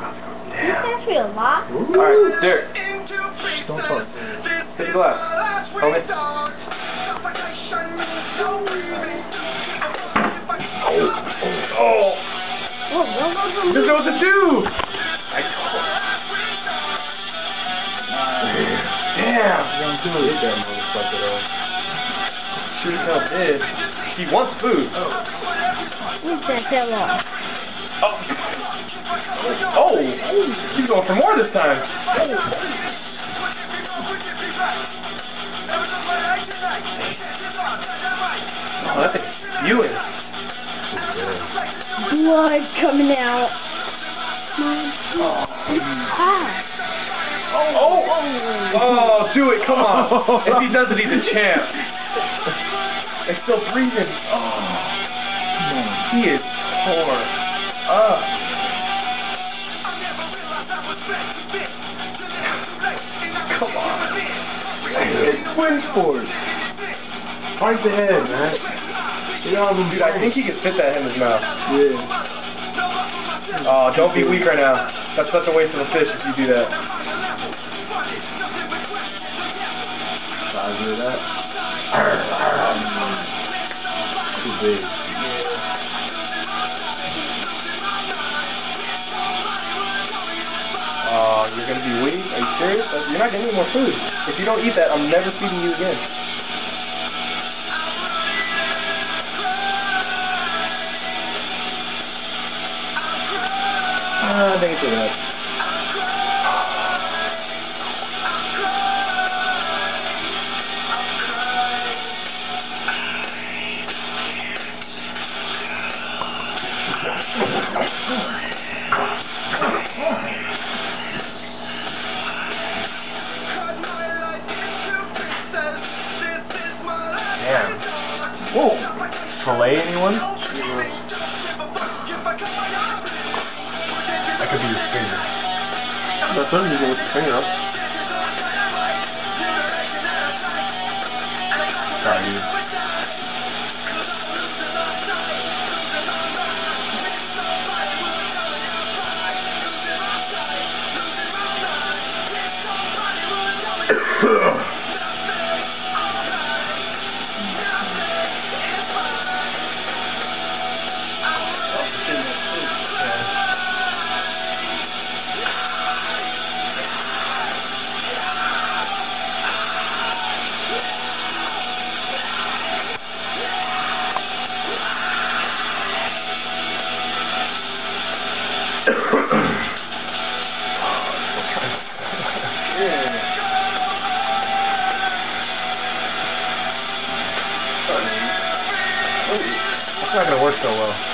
That's actually a lot. Alright, Derek. Don't talk. Take a glass. Hold it. Oh! He doesn't know what to do! Damn! Don't do it, that motherfucker, though. Shoot him is. He wants food. What's that fell off? Oh! He's going for more this time. Oh, that thing's spewing. Blood coming out. Oh, do it, come on. If he does it, he's a champ. It's still breathing. Oh. He is torn up. Come on. It's twin sport. Fight the head, man. Dude, I think he can fit that in his mouth. Yeah. Oh, don't be weak right now. That's such a waste of a fish if you do that. Size of that. Too big. Oh, you're gonna be weak? Are you serious? You're not getting any more food. If you don't eat that, I'm never feeding you again. I think it's enough. Damn. Whoa. Fillet anyone? That could be your finger. That's what you go with your finger up. Sorry, dude. It's not going to work so well.